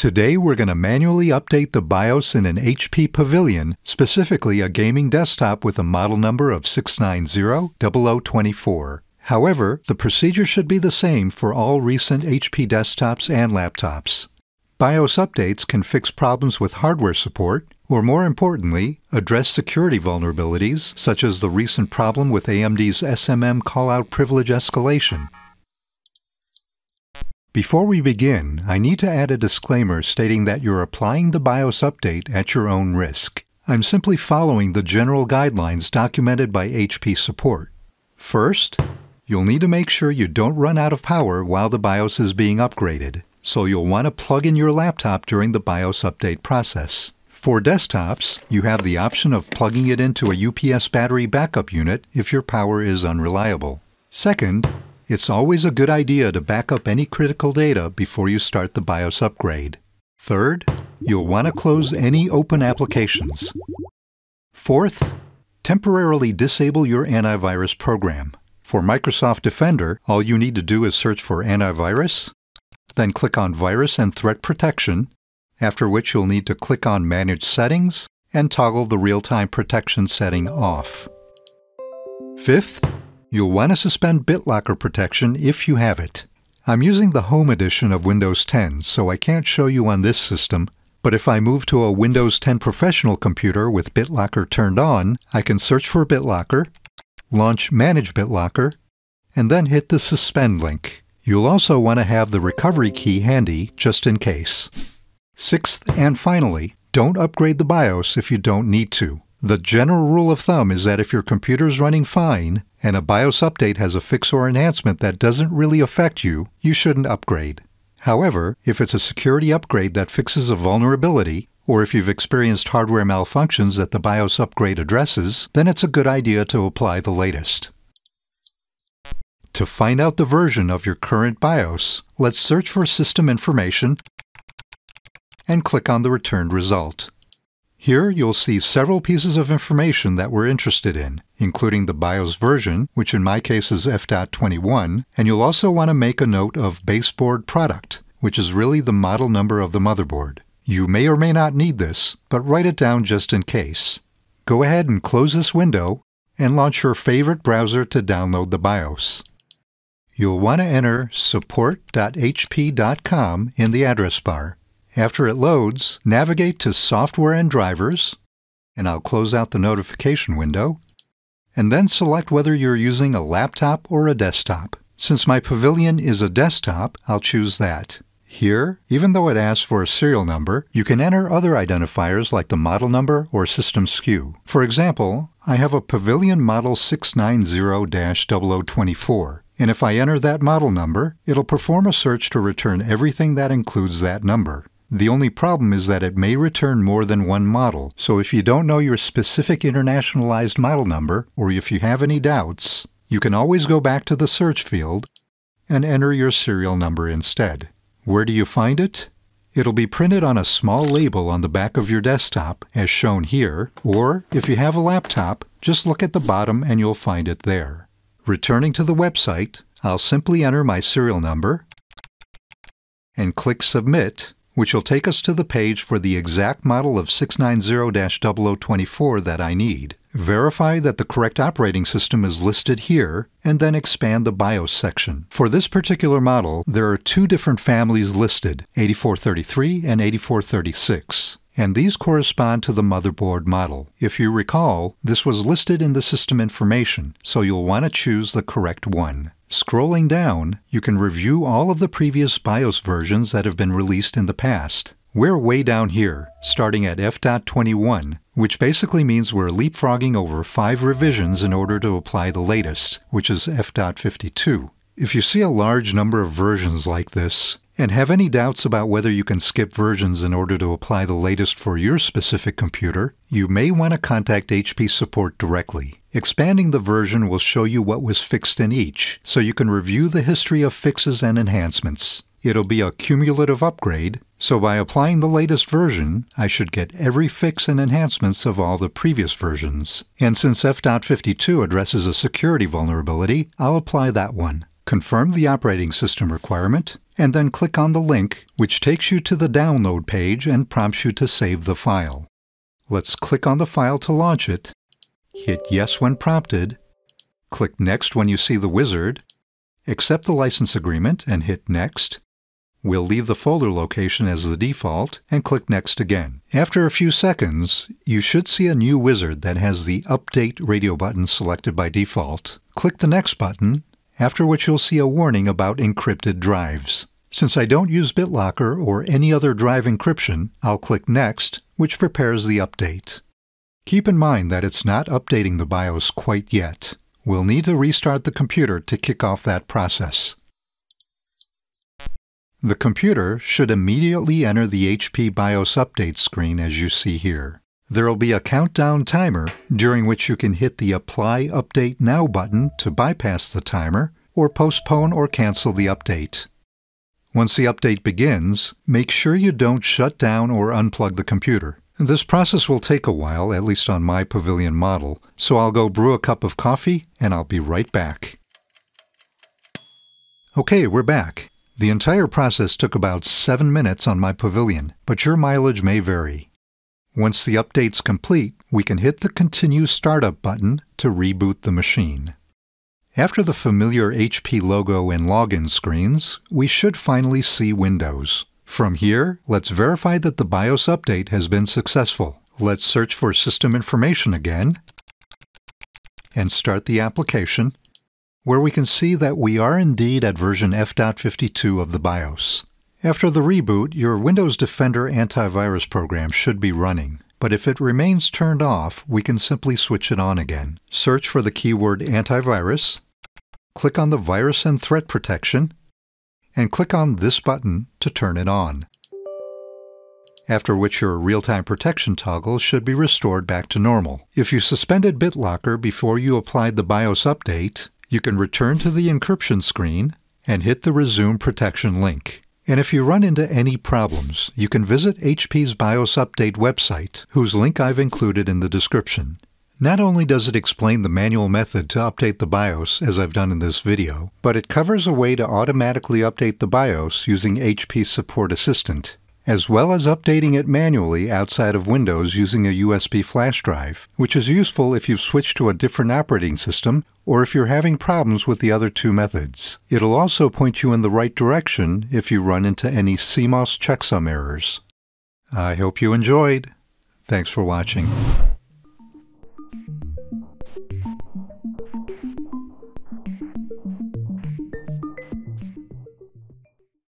Today we're going to manually update the BIOS in an HP Pavilion, specifically a gaming desktop with a model number of 6900024. However, the procedure should be the same for all recent HP desktops and laptops. BIOS updates can fix problems with hardware support, or more importantly, address security vulnerabilities, such as the recent problem with AMD's Callout privilege escalation. Before we begin, I need to add a disclaimer stating that you're applying the BIOS update at your own risk. I'm simply following the general guidelines documented by HP support. First, you'll need to make sure you don't run out of power while the BIOS is being upgraded, so you'll want to plug in your laptop during the BIOS update process. For desktops, you have the option of plugging it into a UPS battery backup unit if your power is unreliable. Second, it's always a good idea to back up any critical data before you start the BIOS upgrade. Third, you'll want to close any open applications. Fourth, temporarily disable your antivirus program. For Microsoft Defender, all you need to do is search for antivirus, then click on Virus and Threat Protection, after which you'll need to click on Manage Settings and toggle the real-time protection setting off. Fifth, you'll want to suspend BitLocker protection if you have it. I'm using the Home Edition of Windows 10, so I can't show you on this system, but if I move to a Windows 10 Professional computer with BitLocker turned on, I can search for BitLocker, launch Manage BitLocker, and then hit the Suspend link. You'll also want to have the recovery key handy just in case. Sixth and finally, don't upgrade the BIOS if you don't need to. The general rule of thumb is that if your computer's running fine and a BIOS update has a fix or enhancement that doesn't really affect you, you shouldn't upgrade. However, if it's a security upgrade that fixes a vulnerability, or if you've experienced hardware malfunctions that the BIOS upgrade addresses, then it's a good idea to apply the latest. To find out the version of your current BIOS, let's search for System Information and click on the returned result. Here you'll see several pieces of information that we're interested in, including the BIOS version, which in my case is F.21, and you'll also want to make a note of baseboard product, which is really the model number of the motherboard. You may or may not need this, but write it down just in case. Go ahead and close this window and launch your favorite browser to download the BIOS. You'll want to enter support.hp.com in the address bar. After it loads, navigate to Software and Drivers, and I'll close out the notification window, and then select whether you're using a laptop or a desktop. Since my Pavilion is a desktop, I'll choose that. Here, even though it asks for a serial number, you can enter other identifiers like the model number or system SKU. For example, I have a Pavilion model 690-0024. And if I enter that model number, it'll perform a search to return everything that includes that number. The only problem is that it may return more than one model, so if you don't know your specific internationalized model number, or if you have any doubts, you can always go back to the search field and enter your serial number instead. Where do you find it? It'll be printed on a small label on the back of your desktop, as shown here, or if you have a laptop, just look at the bottom and you'll find it there. Returning to the website, I'll simply enter my serial number and click Submit, which will take us to the page for the exact model of 690-0024 that I need. Verify that the correct operating system is listed here, and then expand the BIOS section. For this particular model, there are two different families listed, 8433 and 8436. And these correspond to the motherboard model. If you recall, this was listed in the system information, so you'll want to choose the correct one. Scrolling down, you can review all of the previous BIOS versions that have been released in the past. We're way down here, starting at F.21, which basically means we're leapfrogging over 5 revisions in order to apply the latest, which is F.52. If you see a large number of versions like this, and have any doubts about whether you can skip versions in order to apply the latest for your specific computer, you may want to contact HP support directly. Expanding the version will show you what was fixed in each, so you can review the history of fixes and enhancements. It'll be a cumulative upgrade, so by applying the latest version, I should get every fix and enhancements of all the previous versions. And since F.52 addresses a security vulnerability, I'll apply that one. Confirm the operating system requirement, and then click on the link, which takes you to the download page and prompts you to save the file. Let's click on the file to launch it, hit Yes when prompted, click Next when you see the wizard, accept the license agreement and hit Next. We'll leave the folder location as the default and click Next again. After a few seconds, you should see a new wizard that has the Update radio button selected by default. Click the Next button, after which you'll see a warning about encrypted drives. Since I don't use BitLocker or any other drive encryption, I'll click Next, which prepares the update. Keep in mind that it's not updating the BIOS quite yet. We'll need to restart the computer to kick off that process. The computer should immediately enter the HP BIOS update screen as you see here. There will be a countdown timer during which you can hit the Apply Update Now button to bypass the timer or postpone or cancel the update. Once the update begins, make sure you don't shut down or unplug the computer. This process will take a while, at least on my Pavilion model, so I'll go brew a cup of coffee and I'll be right back. Okay, we're back. The entire process took about 7 minutes on my Pavilion, but your mileage may vary. Once the update's complete, we can hit the Continue Startup button to reboot the machine. After the familiar HP logo and login screens, we should finally see Windows. From here, let's verify that the BIOS update has been successful. Let's search for System Information again and start the application, where we can see that we are indeed at version F.52 of the BIOS. After the reboot, your Windows Defender antivirus program should be running, but if it remains turned off, we can simply switch it on again. Search for the keyword antivirus, click on the Virus and Threat Protection, and click on this button to turn it on. After which your real-time protection toggle should be restored back to normal. If you suspended BitLocker before you applied the BIOS update, you can return to the encryption screen and hit the Resume Protection link. And if you run into any problems, you can visit HP's BIOS Update website, whose link I've included in the description. Not only does it explain the manual method to update the BIOS, as I've done in this video, but it covers a way to automatically update the BIOS using HP Support Assistant, as well as updating it manually outside of Windows using a USB flash drive, which is useful if you've switched to a different operating system or if you're having problems with the other two methods. It'll also point you in the right direction if you run into any CMOS checksum errors. I hope you enjoyed. Thanks for watching.